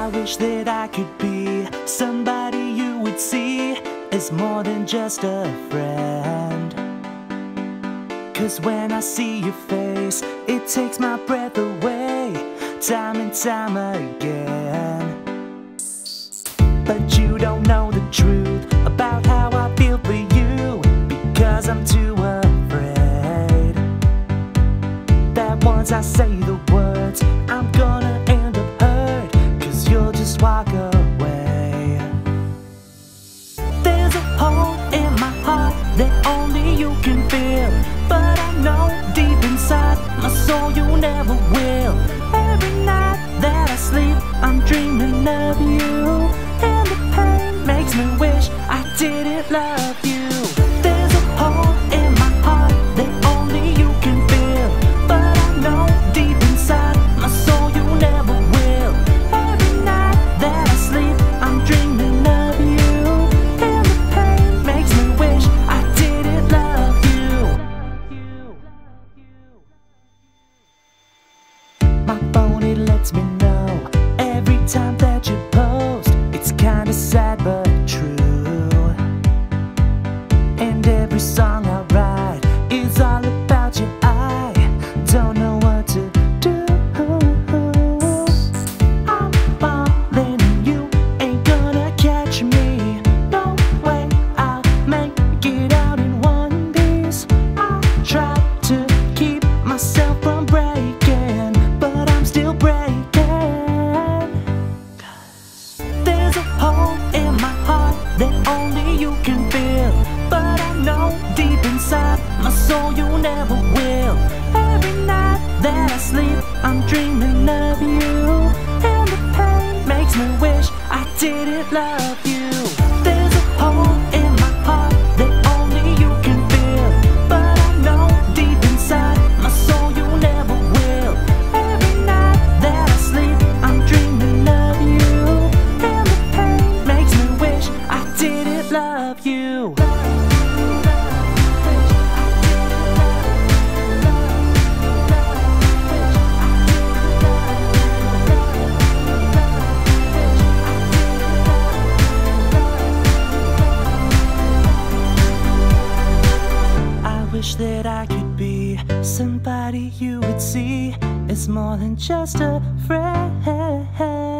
wish that I could be somebody you would see as more than just a friend. 'Cause when I see your face, it takes my breath away, time and time again. But you don't know the truth about how I feel for you, because I'm too afraid that once I say the words, I'm gonna end up hurt, 'cause you'll just walk away. There's a hole in my heart that only you can feel, but I know deep inside my soul you never will. Every night that I sleep, I'm dreaming of you, and the pain makes me wish I didn't love you. There's a hole in my heart that only you can feel, but I know deep inside my soul you never will. Every night that I sleep, I'm dreaming of you, and the pain makes me wish I didn't love you. My phone, it lets me know every time that you post. It's kinda sad but true, and every song I write is all about you. I don't know what to do. I'm falling and you ain't gonna catch me. No way I'll make it out in one piece. I try to keep myself from breaking, but I'm still breaking. There's a hole in my heart that only you can feel, but I know deep inside my soul you never will. Every night that I sleep, I'm dreaming of you, and the pain makes me wish I didn't love you. There's a hole in my heart that only you can feel, but I know deep inside my soul you never will. Every night that I sleep, I'm dreaming of you, and the pain makes me wish I didn't love you. I wish that I could be somebody you would see as more than just a friend.